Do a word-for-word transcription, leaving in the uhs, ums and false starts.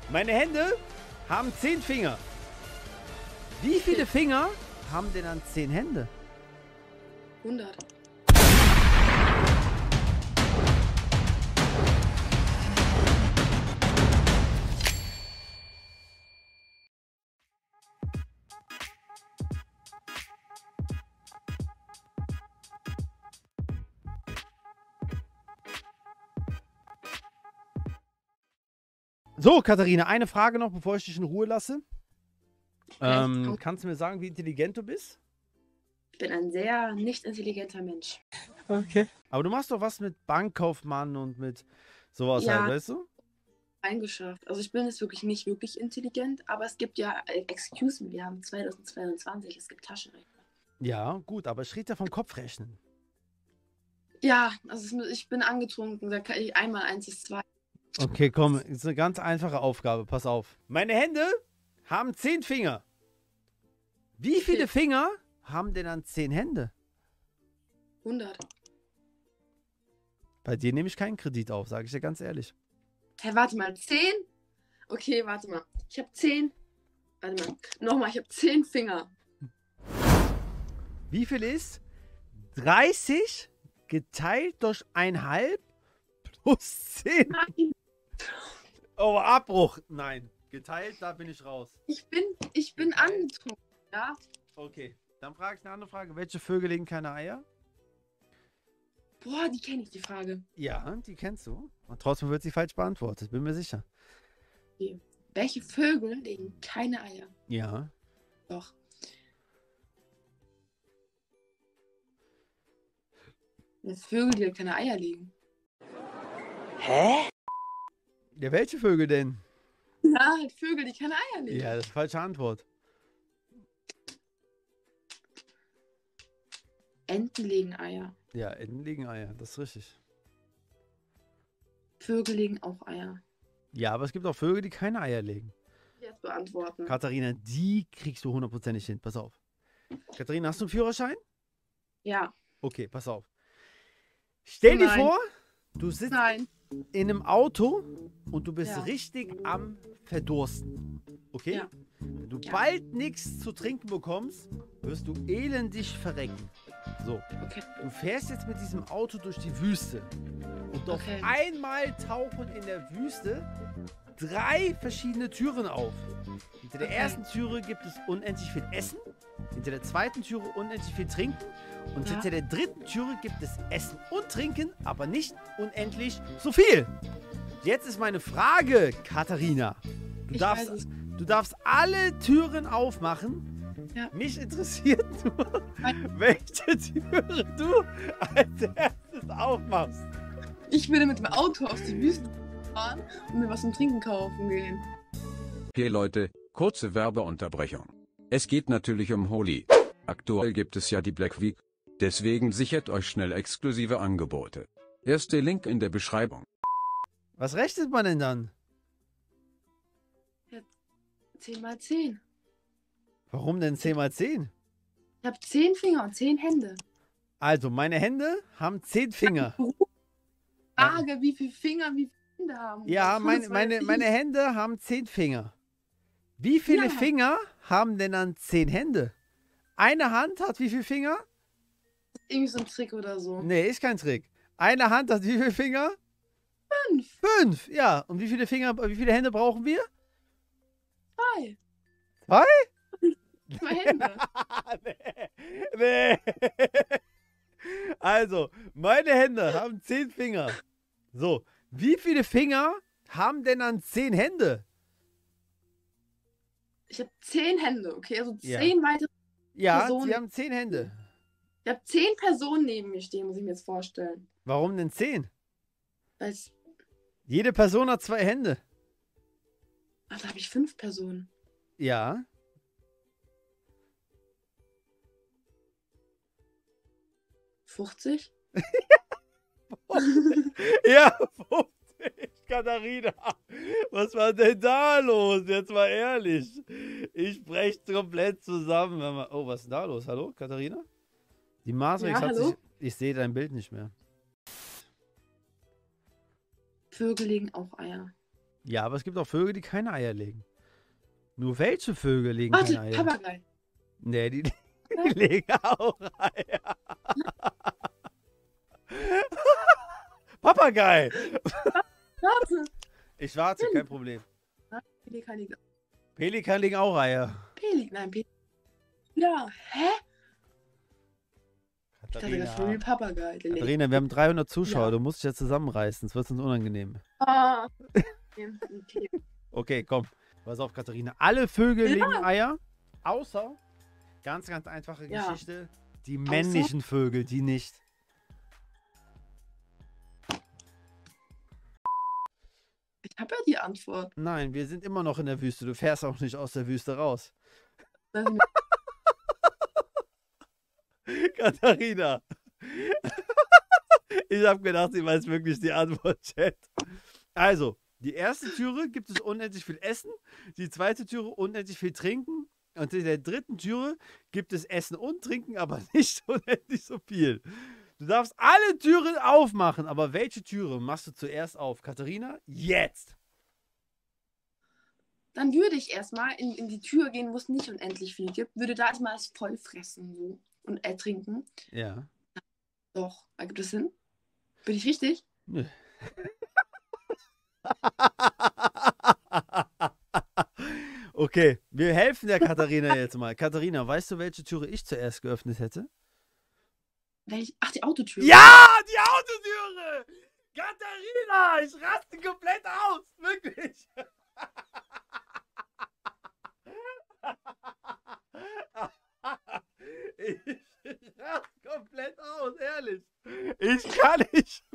Meine Hände haben zehn Finger. Wie viele Finger haben denn dann zehn Hände? hundert. So, Katharina, eine Frage noch, bevor ich dich in Ruhe lasse. Ja, Ähm, komm. kannst du mir sagen, wie intelligent du bist? Ich bin ein sehr nicht intelligenter Mensch. Okay. Aber du machst doch was mit Bankkaufmann und mit sowas Ja. halt, weißt du? Eingeschafft. Also ich bin jetzt wirklich nicht wirklich intelligent, aber es gibt ja, äh, excuse me, wir haben zweitausendzweiundzwanzig, es gibt Taschenrechner. Ja, gut, aber ich rede ja vom Kopfrechnen. Ja, also es- ich bin angetrunken, da kann ich einmal eins ist zwei. Okay, komm, ist eine ganz einfache Aufgabe, pass auf. Meine Hände haben zehn Finger. Wie viele Okay. Finger haben denn dann zehn Hände? hundert. Bei dir nehme ich keinen Kredit auf, sage ich dir ganz ehrlich. Hä, warte mal, zehn? Okay, warte mal. Ich habe zehn. Warte mal. Nochmal, ich habe zehn Finger. Wie viel ist dreißig geteilt durch einhalb plus zehn? Nein, Oh, Abbruch. Nein, geteilt, da bin ich raus. ich bin, ich bin Geteilt. angetrunken, ja? Okay, dann frage ich eine andere Frage. Welche Vögel legen keine Eier? Boah, die kenne ich, die Frage. Ja, die kennst du. Und trotzdem wird sie falsch beantwortet, bin mir sicher. Welche Vögel legen keine Eier? Ja. Doch. Das Vögel, die keine Eier legen. Ja, welche Vögel denn? Ja, halt Vögel, die keine Eier legen. Ja, das ist die falsche Antwort. Enten legen Eier. Ja, Enten legen Eier, das ist richtig. Vögel legen auch Eier. Ja, aber es gibt auch Vögel, die keine Eier legen. Jetzt beantworten. Katharina, die kriegst du hundertprozentig hin. Pass auf. Katharina, hast du einen Führerschein? Ja. Okay, pass auf. Stell dir Nein. vor, du sitzt Nein. in einem Auto und du bist Ja. richtig am Verdursten. Okay? Ja. Wenn du Ja. bald nichts zu trinken bekommst, wirst du elendig verrecken. So, Okay. du fährst jetzt mit diesem Auto durch die Wüste. Und auf Okay. einmal tauchen in der Wüste drei verschiedene Türen auf. Hinter der Okay. ersten Türe gibt es unendlich viel Essen. Hinter der zweiten Türe unendlich viel Trinken. Und Ja. hinter der dritten Türe gibt es Essen und Trinken, aber nicht unendlich so viel. Jetzt ist meine Frage, Katharina. Du, Ich darfst, weiß es. du darfst alle Türen aufmachen. Ja. Mich interessiert nur, welche Türe du als erstes aufmachst. Ich würde mit dem Auto aus die Wüste fahren und mir was zum Trinken kaufen gehen. Hey Leute, kurze Werbeunterbrechung. Es geht natürlich um Holi. Aktuell gibt es ja die Black Week. Deswegen sichert euch schnell exklusive Angebote. Erster Link in der Beschreibung. Was rechnet man denn dann? zehn mal zehn. Warum denn zehn mal zehn? Ich habe zehn Finger und zehn Hände. Also, meine Hände haben zehn Finger. Frage, wie viele Finger, wie viele Hände haben. Ja, Das mein, weiß meine, ich. meine Hände haben zehn Finger. Wie viele Ja. Finger haben denn dann zehn Hände? Eine Hand hat wie viele Finger? Irgendwie so ein Trick oder so. Nee, ist kein Trick. Eine Hand hat wie viele Finger? Fünf. Fünf, ja. Und wie viele Finger, wie viele Hände brauchen wir? Zwei. Zwei? Zwei Hände. nee. nee. Also, meine Hände haben zehn Finger. So, wie viele Finger haben denn dann zehn Hände? Ich habe zehn Hände, okay? Also Ja. zehn weitere. Ja, Personen. sie haben zehn Hände. Ich habe zehn Personen neben mir stehen, muss ich mir jetzt vorstellen. Warum denn zehn? Weil es. Jede Person hat zwei Hände. Ach, da habe ich fünf Personen. Ja. fünfzig? Ja, fünfzig, Katharina. Was war denn da los? Jetzt mal ehrlich. Ich breche komplett zusammen. Oh, was ist denn da los? Hallo, Katharina? Die Matrix Ja, hat hallo? sich... Ich sehe dein Bild nicht mehr. Vögel legen auch Eier. Ja, aber es gibt auch Vögel, die keine Eier legen. Nur welche Vögel legen Warte, keine Eier? Papagei. Nee, die, die legen auch Eier. Papagei! Warte. Ich warte, kein Problem. Pelikan liegt. Pelikan legen auch Eier. Pelikan, nein, Pelikan. Ja, hä? Ich dachte, das war wie Papagei. Der legt. Katharina, wir haben dreihundert Zuschauer. Ja. Du musst dich jetzt zusammenreißen, sonst wird es uns unangenehm. Ah. Okay. Okay, komm. Pass auf, Katharina. Alle Vögel Ja. legen Eier, außer, ganz, ganz einfache Ja. Geschichte, die männlichen Vögel, die nicht. Ich habe ja die Antwort. Nein, wir sind immer noch in der Wüste. Du fährst auch nicht aus der Wüste raus. Das ist mir- Katharina. Ich habe gedacht, sie weiß wirklich die Antwort, Chat. Also, die erste Türe gibt es unendlich viel Essen, die zweite Türe unendlich viel Trinken und in der dritten Türe gibt es Essen und Trinken, aber nicht unendlich so viel. Du darfst alle Türen aufmachen, aber welche Türe machst du zuerst auf? Katharina, jetzt! Dann würde ich erstmal in, in die Tür gehen, wo es nicht unendlich viel gibt. Würde da erstmal alles voll fressen so, und ertrinken. Ja. Doch, ergibt das Sinn? Bin ich richtig? Nö. Okay, wir helfen der Katharina jetzt mal. Katharina, weißt du, welche Türe ich zuerst geöffnet hätte? Welch? Ach, die Autotür. Ja, die Autotüre! Katharina, ich raste komplett aus, wirklich. Ich raste komplett aus, ehrlich. Ich kann nicht.